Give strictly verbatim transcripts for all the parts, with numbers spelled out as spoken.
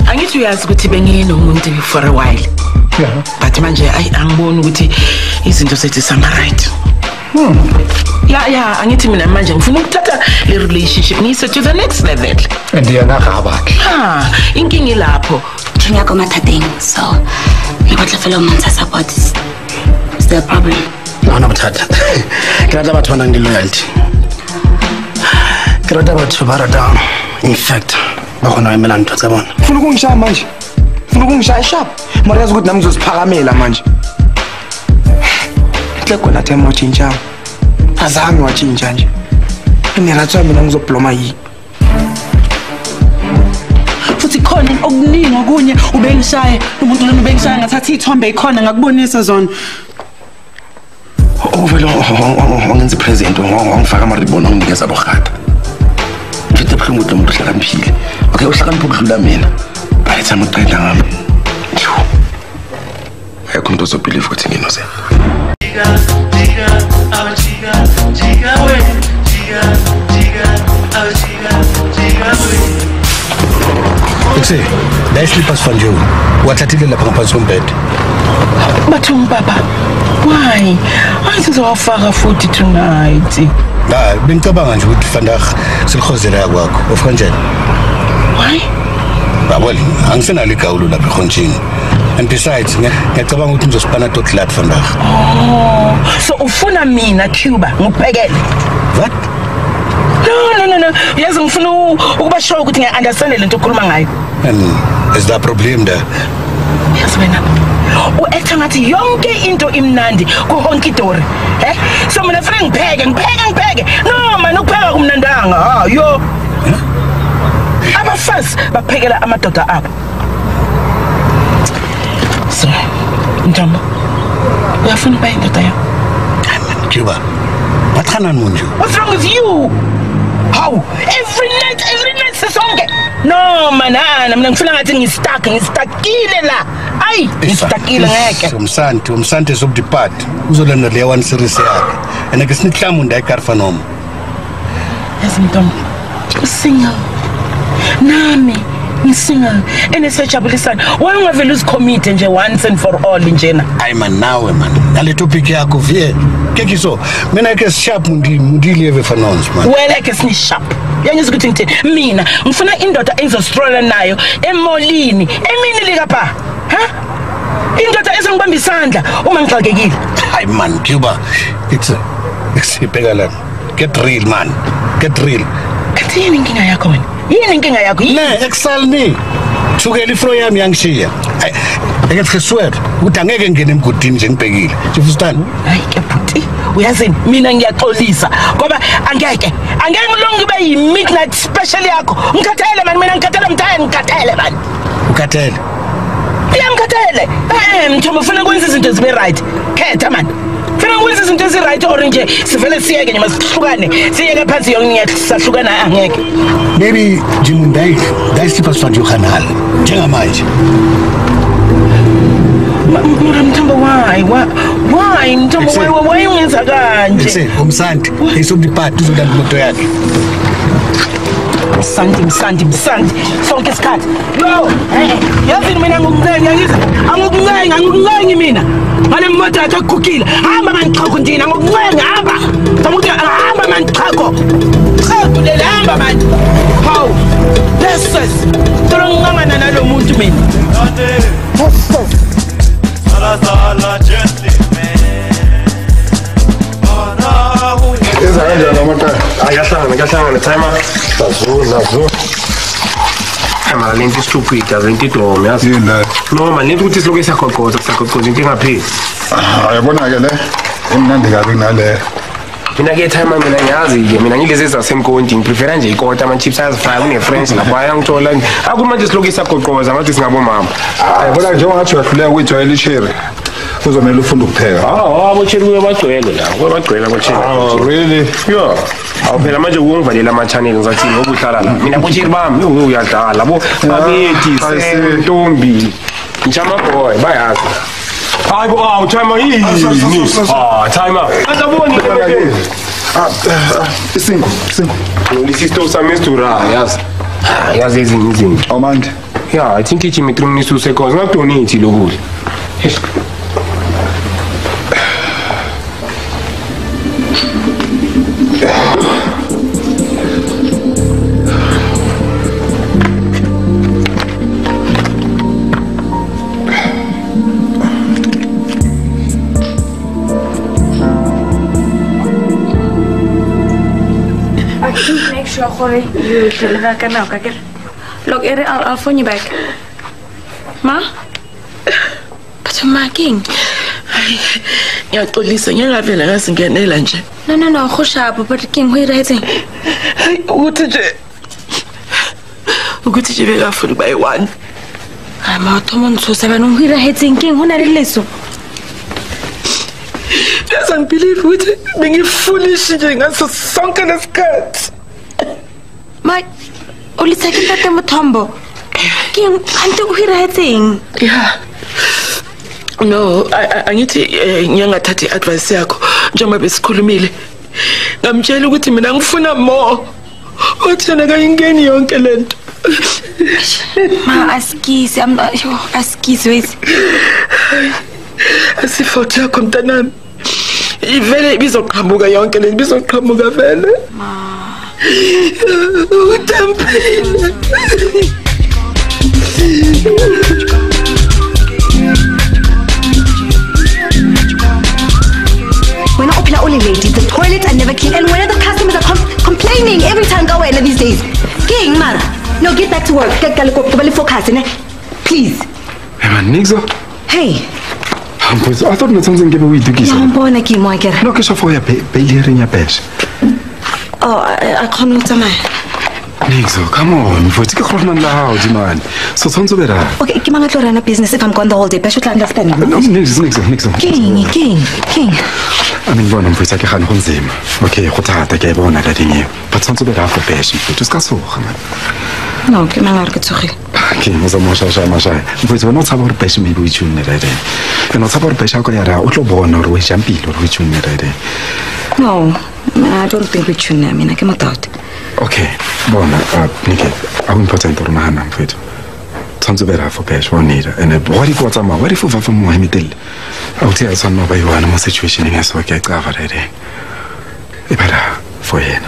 Angithi uyazi ukuthi benginomuntu for a while. Yeah. But manje ay angiboni ukuthi izinto zethu sama right. Hmm. Yeah, yeah, angithi mina manje ngifuna ukuthatha le relationship ngise to the next level. And yana gabaki. Ha, inkingi lapho. Kenya ko mathateng. So, ngikwatle fela umuntu support. Is there a problem? No, no, Tata. Get about one and loyalty. Get about to down. In fact, bakona emelan to the one. Funa kungisha manje. Funa kungisha sharp. Mara yazi ukuthi nami ngizosiphakamela manje.Hle khona time wachinja. Azange wachinja nje. Ngiratswa mina ngizobloma yi. Futhi khona okuningi okunye ubengishaye umuntu lona ubengishaye ngathatha ithombe ikhona ngakubonisa zona. Ovelo wangenza present wangifaka amaribona nginikeza bohata. Ngithi buhlungu ukuthi umuntu uhlakaniphile. Okay, uhlakanipha ukudlula mina. Bayitha amaqeda ngami. Ayikho umuntu ozobelieve ukuthi nginoze. Jiga jiga ajiga jiga we jiga jiga ajiga jiga we. Exe, la slippers van jou. Wathathile lapha ngaphansi kombhede. Bathung baba. Why? I think I'll faka futhi tonight. La, bengicabanga nje ukuthi vandag silikhozela kwakho. Of kanjani? Why? Babol, angisenalo igawulo lapha ekhonjini. And besides, ngiyacabanga ukuthi ngizosipana tot glad vandag. Oh, so ufuna mina Cuba ngikuphekele. What? No, no, no, no. Yazi ngifuna ukuba sure ukuthi ngiyaunderstand lento okhuluma ngayo. And is that problem there? Yes, wena. U-acta ngathi yonke into imnandi kuhonke itori. Eh? So mina funa ngipheke, ngipheke, ngipheke. No, man, ukupheka kumnandanga. Ha, yo. Abafazi baphekela amadoda abo. So, Mthombo. Uyafuna ukuba indoda yakho? Cuba. Bathanani munju? What's wrong with you? How? Every night, every night sesonke. No, manana, mina ngifuna ngathi ngistuck, ngistakile la. Ay, ngistakile ngeke. Umsanti, umsanti sobdipart. Uzolanda le one series yakhe. And ke sinihlamu ndayikarfa noma. Yes, Mthombo. Usingle. Nami, ngisingle. Enesejabulisana. Why ungavela uzicommit nje once and for all njena? Ay man nawe man. Ngale topic yakho vie. Keki so, mina ke sharp mundi mudili eve fanons man. Wena ke sini sharp. Yanyuza ukuthi ngithini? Mina ngifuna indoda ezostrola nayo emolini, emini likapha. Ha? Indoda ezongibamba isandla uma ngixakekile. Ay man, Cuba. It's eksibheka la. Get real man. Get real. Kathi yini inkinga yakho wena? Yini inkinga yakho? Ne, exalni. Sukela ifro yami yangishiya. Ay, eke swear ukuthi angeke ngene emgodini nje ngibhekile. Sifustani? Hayi ke bhuti, uyazini mina ngiyaxolisa ngoba angeke. Angeke ngilonge kube yi midnight special yakho. Ngikhathele man mina ngikhathele mthaya ngikhathele man. Ukhathele. Iyamkhathele. Eh, Mthombo ufuna ukwenza izinto zibe right. Khetha man. Funa ukwenza izinto ezi right or nje sivele siyeke nje masihlukane. Siyeke phansi yonke sahlukana angeke. Maybe Jimundai, dai slippers van Johanal. Njengamanje. Mthombo why? Why? Mthombo why why ungenza kanje? Ese umsanti, esobdipart uzolanda imoto yakhe. Msandi, msandi, msandi. Sonke isikhathi. Yo, eh, yazi mina ngokuncenga ngithi angokuncenga, ngokuncenga mina. Ngale moto yakhe kukhukile. Hamba manixhoko ndina ngokuncenga hamba. Samuthi hamba manixhoko. Xhoko le hamba man. How? Yes. Torongangana nalo muntu mina. Sala sala gently man. Eza kanjani amata? Ayahlangana, ayahlangana timer. Zazo, zazo. Mara lento stupid, azenti dom, yazi. Yini? No, man, lento ukuthi silokho isagogoza, kusagogoza into engapheli. Ah, yabona ke le. Emnandi kabi nale. Mina ke timer mina ngiyazi ke, mina ngilezi zasemkonti, ngiprefera nje ikota ama chips azifaka kune friends lapha ayangithola. Akuthi manje silokho isagogoza ngathi singabo mama. Ah, yabona nje ungathi uyahluleka ukujwayela ishere. Uzomela ufunda ukupheka. Ah, abocheri kuyabagcwele la, kuyabagcwele abocheri. Oh, really? Yeah. Awuphela manje ukungivalela ama channel ngizathini ngokuhlala la. Mina abocheri bami uyadlala labo babethi sentombi. Njama boy bayazi. Hayi bo, awu timer yini? Ah, timer. Andaboni ke. Ah, isingo, isingo. Lisisto samestura, yazi. yazi ezinye izinto. Awumandi? Yeah, I think ithi mitrunis usekhoza ngakudonate lokudla. Yes. Make sure you deliver ka now, okay? Look, I'll, I'll phone you back. Ma? But ma king. Ngiyaxolisa ngiyavela ngasingenela nje. No no no, khoshapo but king who writing? Ukuthi nje ukuthi nje bekafuna ukuba yi-one. Hayi Mthombo ntsusa bana ngihira heading king hona le leso. Doesn't believe ukuthi bengifoolish nje ngaso sonke lesikhathi. Ma ulitheke tate Mthombo. King anti uhira heading. Yeah. No, angithi ngiyangathathi advice yakho njengoba besikhulumile. Ngamtshela ukuthi mina ngifuna more. Uthena kayingeni yonke lento. Ma askisi, am askisi wait. Asifotha yakho mntanami. Ivele ibizoqhamuka yonke lento bizoqhamuka vele. Ma. Utempile. We're not open only ladies. The toilets are never clean, and when the customers are com complaining every time go in these days. King, Mara, no, get back to work. Get focus, please. Hey man, Nixo. Hey. I thought not something give away to kiss. I'm born a key, Michael. No, because of your baby in your best. Oh, I, I can't know something. Nixo, come on. For it's a crop man loud, man. So sounds better. Okay, I'm going to run a business if I'm gone the whole day. I should understand. No, Nixo, Nixo, Nixo. King, King, King. I mean, one of us I can hold him. Okay, what I gave on that in you. But sounds better for patient. Just got so. No, I'm not going to sorry. King was a most of my shy. But we're not about patient, maybe we tune it. You're not about patient, or born or we champion or which one. No, I don't think we tune. I mean, I cannot out. Okay, bon, uh, Niki, I'm important to my hand for it. Sounds better for page one need. And a body got a more very full of Mohammed. I'll tell some of you one more situation in a so I get covered. Better for him.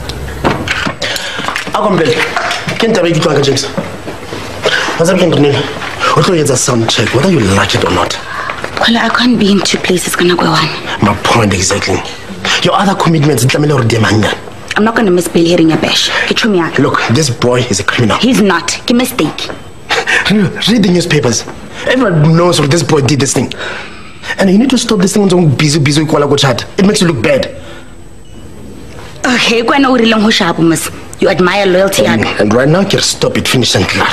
I'll come back. Can't I make you talk, James? What's up, Reneilwe? What do you get a sound check, whether you like it or not? Well, I can't be in two places, gonna go on. My point exactly. Your other commitments, I'm not gonna miss Bill hearing a bash. Look, this boy is a criminal. He's not. Give mistake. Read the newspapers. Everyone knows what this boy did this thing. And you need to stop this thing on busy busy chat. It makes you look bad. Okay, you admire loyalty. Um, and right now, you can stop it, finish and clear.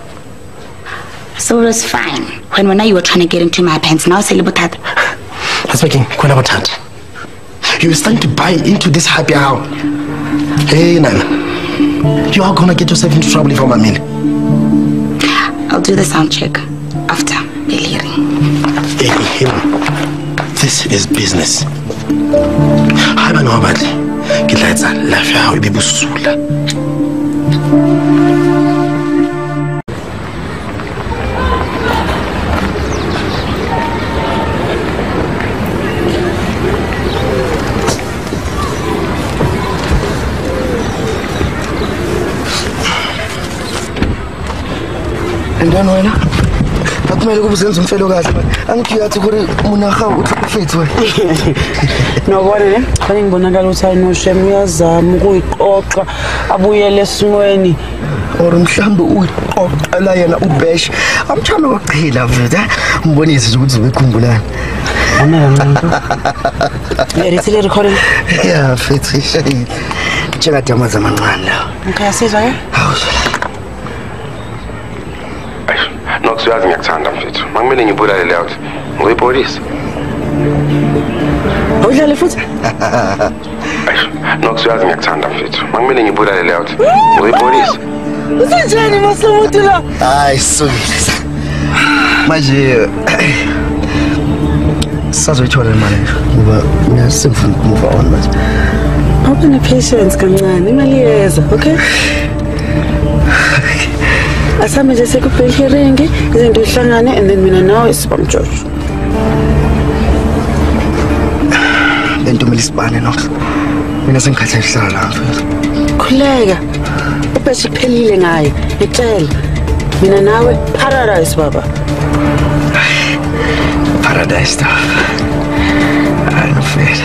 So it was fine. When when you were trying to get into my pants, now say about that. That's making quite about that. You were starting to buy into this happy hour. Hey, Nana. You are gonna get yourself into trouble if I'm a meal. I'll do the sound check after the hearing. Hey, hey, this is business. I don't know about it. Get lights on. Laugh how we be busula. And then when I kumele kubuzenza umfelo kahle angiyathi kuri munaha uthufethu nobona ne khanye ngibonakala ukuthi ayinoshem uyazama ukuyiqoqa abuyele esimweni or mhlambe uyiqoqa la yena ubash amthanda ukuchila mfethu umbonise ukuthi uzokukhumbulana ana muntu erithile recording yeah mfethu shayini njeka damaza amancane la ngiyasizwa ke Nokusuyazi ngiyakuthanda mfethu. Makumele ngibulale le out. Ngoyipolice. Udlale futhi? Nokusuyazi ngiyakuthanda mfethu. Makumele ngibulale le out. Ngoyipolice. Usenjani masomuthi la? Hayi sukile. Manje sazoyithola imali ngoba mina sengifuna ukumove on manje. Open a patience kancane imali yeza, okay? Asame nje sekubhenkering izinto ihlangane and then mina nawe sibamjojo. Lento kumele sibane no. Mina sengikhathele hlala la mfethu. Khuleka. Ubese kuphelile ngaye. Ngicela. Mina nawe paradise baba. Paradise stuff. I know fit.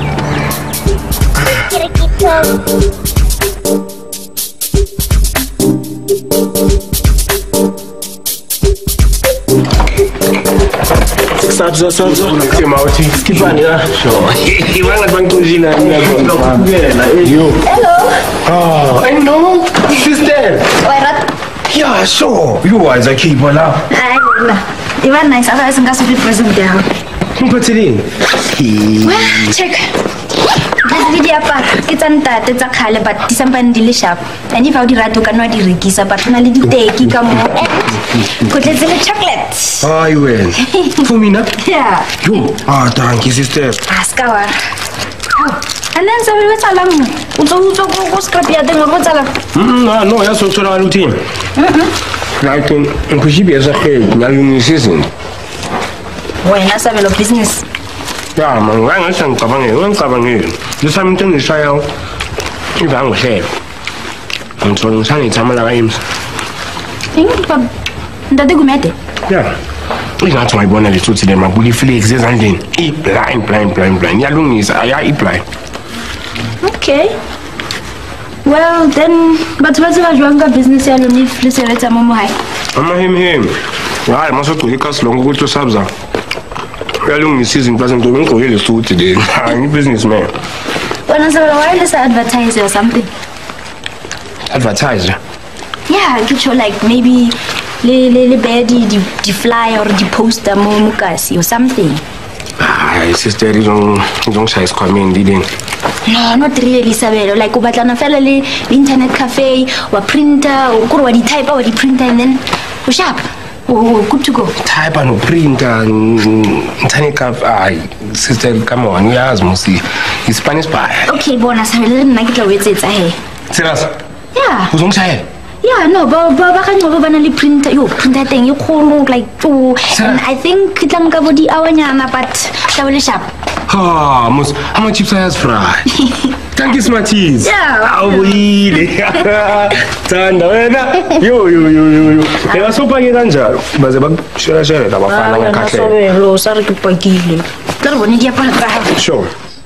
Sabe, sabe, que mal te que banha. E vai lá banquinho na minha You. Hello. Oh, I know. Sister. Why not? Yeah, sure. You are the keeper now. I know. Even nice. I was going to be present there. Who put it in? Well, check. This video part, it's on that, it's a color, but this is really sharp. And if I would rather can not regisa, but finally the take come on. Put it in the chocolate. Ah, you will. For me, not? Yeah. You. Ah, thank you, sister. Ask our. And then so we were telling you, also, go scrap your thing or what's all. No, no, that's what's our routine. Like, in Kujibi as a head, now you season. When I saw a business. Yeah, man, I'm saying, come on, I'm coming in. There's something to say out. If I'm safe. I'm trying to say it's some of the games. Think, but the Gumede. Yeah. It's not my bonnet to see them. I believe Felix is and then eat blind, blind, blind, blind. Yeah, long is I eat blind. Okay. Well, then, but what's the younger business? I don't need to say it's a mama. I'm him, him. Yeah, I must have to take us long to Sabza. Long is season doesn't do really suit today. I'm a businessman. When I was a wireless advertiser or something. Advertiser? Yeah, get you like maybe the the the the flyer or the poster mukasi or something. Ah, sister, you don't you don't size comment, didn't? No, not really, Sabelo. Like ubatlana fela le internet cafe or printer or kurwa di type or the printer and then we sharp. Oh, good to go. Type and print and internet cafe. Ah, sister, come on, you ask me see. It's Spanish pie. Okay, bonus. I didn't like it. Wait, it's ahead. Serious? Yeah. Who's on side? Yeah, no, but but I can't go banally printer. You printer thing. You call like oh, and I think it's lang kabodi awanyana, but that will sharp. Ah, most how much chips I has fry? Thank you, Smarties. Yeah. Oh, really? Tanda, wena. Yo, yo, yo, yo, yo. Ela sopa nganja. Baze bag share share la bafana ngakhahle. Sabelo, sari ke pakile. Tla bone di apara tsa. Sure.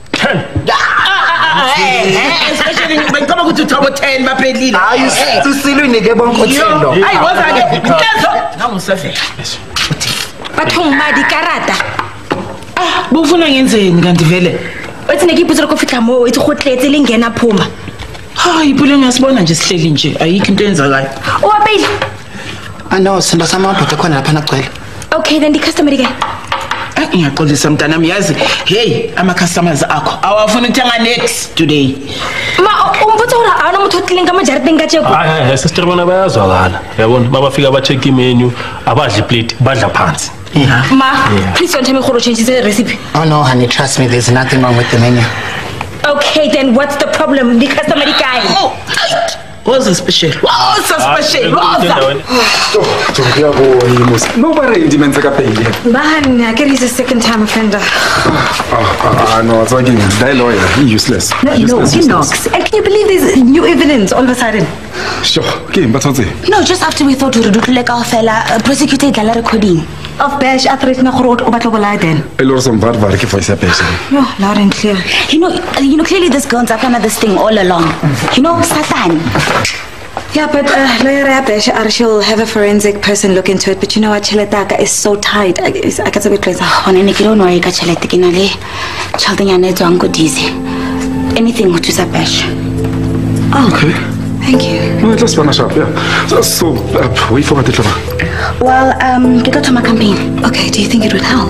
Especially when come to top ten baphelile. Hayi sisilo inike bonke othendo. Hayi waza ke. Nkezo. Namusafe. Bathong ba di karata. Ah, bufuna ngenzeni kanti vele? Uthi nekiphutsela kofika mo, uthi khotletse lingena phuma. Hayi Puleng ngasibona nje sihleli nje. Ayikho into enzakayo. Owapeli. Ano sinda samadoda khona lapha nagcwele. Okay, then the customer again. Ah, ngiyaxolisa mntanami yazi. Hey, ama customers akho awafuna ukuthenga next today. Ma umbutho ura awona muthu otlinga amajariteng ka cheko. Hayi hayi sister bona bayazwakala. Yabona mabafika ba check menu abadla plate badla phansi. Yeah. Ma, yeah. Please don't tell me how to change the recipe. Oh no, honey, trust me, there's nothing wrong with the menu. Okay, then what's the problem? The customer guy. Oh, what's the special? What's the special? What's that? Don't you go, nobody demands a pay. Man, I get the second time offender. Ah, no, it's again, that lawyer, he useless. No, useless, no, he knocks. And can you believe there's new evidence all of a sudden? Sure, okay, but what's it? No, just after we thought we would like our fella uh, prosecuted the recording. Of Bash, I threatened a road over to then. I lost some bad work if I say patient. No, loud and clear. You know, you know, clearly this girl's up under this thing all along. You know, Satan. Yeah, but uh, lawyer Bash, she'll have a forensic person look into it. But you know what, Cheletaka is so tight. I, I get a bit crazy. On any kilo no, I got Cheletinale. Childing and it's on good easy. Anything which is a Bash. Okay. Thank you. No, just finish up, yeah. So, so uh, we forgot it. Well, um, get out to my campaign. Okay, do you think it would help?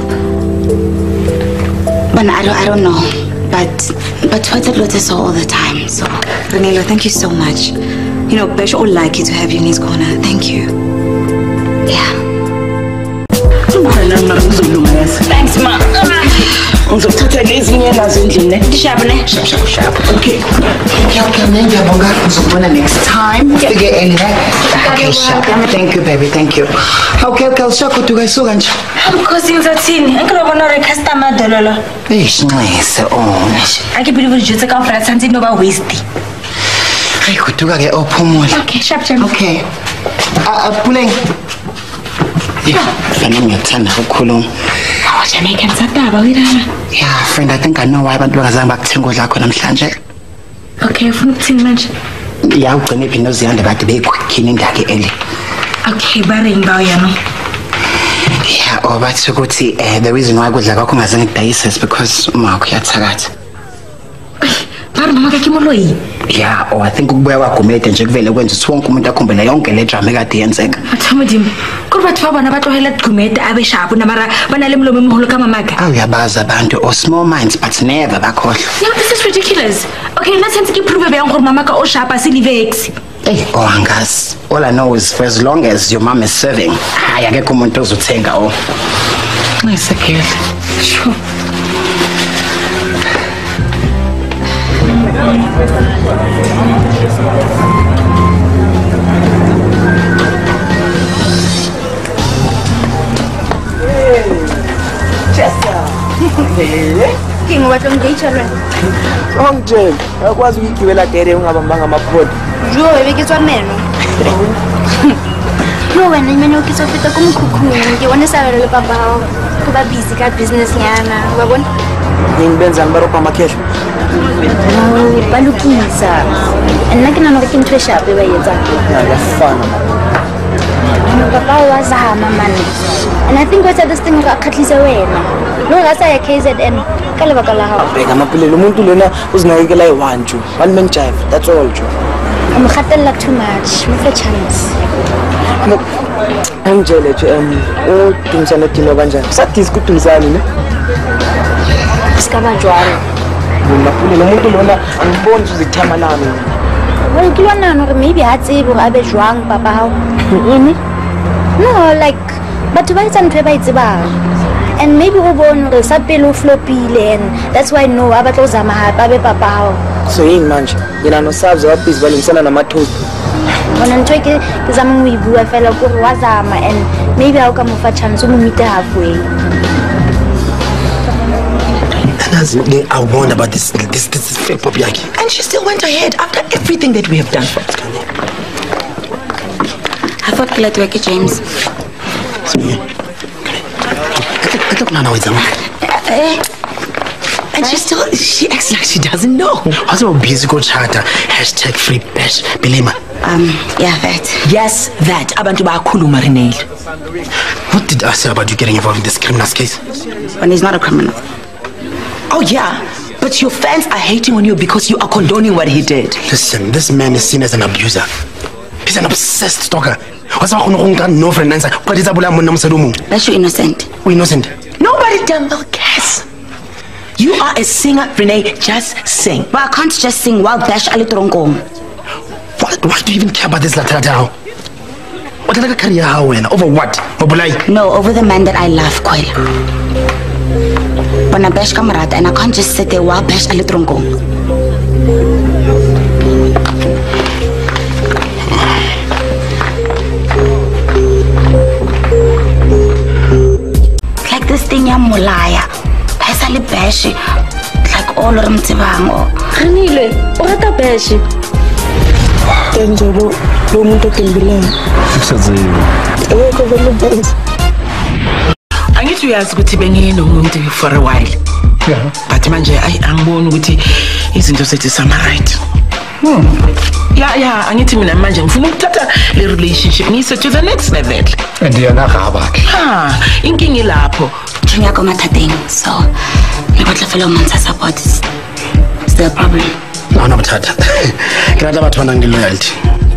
But I don't, I don't know. But, but what's it lotus all the time, so. Reneilwe, thank you so much. You know, Besh all like you to have you in his corner. Thank you. Yeah. Thanks, ma. Ngizothatha lezinye nazo endlini ne Dishap ne Shap shap shap Okay Okay okay ngiyabonga uzobona next time Fike early right Okay shap Thank you baby thank you Okay okay usakuthi kayisuka nje Because ngizatini ngilobona re customer dololo Ishnqise oh Ake believe ukuthi ka flat santi no ba waste Hey kutuka ke ophumula Okay shap shap Okay Ah Puleng Yeah, fana ngiyathanda ukukhuluma. Oh, Jamaican sataba wirana. Yeah, friend, I think I know why abantu bangazange bakuthenga udla khona namhlanje. Okay, ufuna ukuthini manje? Yeah, ugcine phino ziyanda bathi beyikhini indake eli. Okay, bare ngibawo yana. Yeah, oh bathi ukuthi eh the reason why kudla kwakho ungazange kudayise is because uma uyathakatha. Bare mama kakimoloyi. Yeah, oh I think ukubuya kwa Gumede nje kuvele kwenza ukuthi wonke umuntu akhumbula yonke le drama ekade yenzeka. Athamudim. Kuba bathu abana batlohela Gumede abeshapu namara banale mlomo emholo kama maga. Awu yabaza abantu or small minds but never bakhohlwa. Yeah, this is ridiculous. Okay, let's sense ke prove beyang gore mama ka o shapa silivex. Hey, oh angazi. All I know is for as long as your mom is serving, hayi akekho umuntu ozothenga oh. Ngisekela. Sure. King wa tlongitsa le. Ongje, akwazi ukugibela dere ungabambanga amaphodi. Jo ebeketswa meno. No wena imene ukitso feta kumkhukhuni ke wona sala le papa kuba busy ka business nyana ubabona Ngibenzani baropa amakhesho. balukisa nna ke nana ke ntwe shape ba yetsa Ngiyafana. papa wa zama man and I think what's this thing ga khatlisa wena no ga sa ya K Z N ka le bakala ha Beka mapulelo umuntu lona uzinakekela i-one ju one man jive that's all ju I'm khatella too much with a chance angijele nje um udumisana dino kanjani sadisi kudumisani ne sikaba jwalo mapulelo umuntu lona angiboni uzithama nami well ke lona no maybe ha tsebo ga be jwang papa ha ini no like but ba itsa ntwe ba itseba and maybe go bona re sa pelo flopile and that's why no abatlo zama ha babe papa ha so yini manje yena no sabs wa busy balingisana namathosi bona ntwe ke ke zama mo ibua fela go wa zama and maybe ha o ka mo fa chance mo meet halfway. And I warned about this this this is fake pop yaki and she still went ahead after everything that we have done. I thought glad to James. So yeah. I don't know what's wrong. And she still, she acts like she doesn't know. What's about busy go charter? Hashtag free bash. Bilema. Um, yeah, that. Yes, that. Abantu bakhuluma Reneilwe. What did I say about you getting involved in this criminal case? When he's not a criminal. Oh yeah, but your fans are hating on you because you are condoning what he did. Listen, this man is seen as an abuser. He's an obsessed stalker. What's wrong with no friend answer? But it's a That's you innocent. We're innocent. Nobody damn well cares. You are a singer, Renee. Just sing. But I can't just sing while bash a little wrong. Why, why do you even care about this latter now? What like a career over what? No, over the man that I love, Kwela. When I bash kamerad and I can't just sit there while bash a little wrong. Like this thing ya molaya. Pesa le bash like all of them tibango. Reneilwe, o rata bash. Enjobo, lo muntu okembileyo. Kusaziwe. Ekho vele bonke. Angithi uyazi ukuthi bengiyena umuntu for a while. Yeah. But manje ay angiboni ukuthi izinto zethu sama right. Hmm. Yeah, yeah, angithi mina manje ngifuna ukuthatha le relationship ngise to the next level. And yana gaba. Ha, inkingi lapho. Tringa ko mathateng. So, le batla fela o montsha support. Is there a problem? No, no, Tata. Can I about one angle loyalty?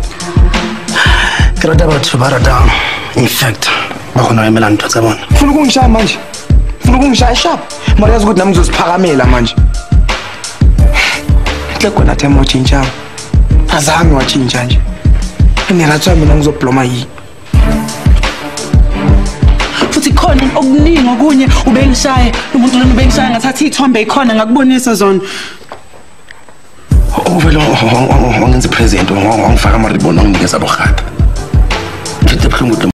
Can I about to barra down? In fact, I'm going to Emmanuel to the one. Funa ukungishaya manje. Funa ukungishaya sharp. Mara yazi ukuthi nami ngizosiphakamela manje.Hle kona time wachinja. Azange wachinja nje. Ngirathwa mina ngizobloma yi. Futhi khona okuningi okunye ubengishaye umuntu lona ubengishaye ngathatha izithombe ekhona ngakubonisa zona ovela wangenza ipresent wangifaka amaribona wanginikeza abohata ngithe buhlungu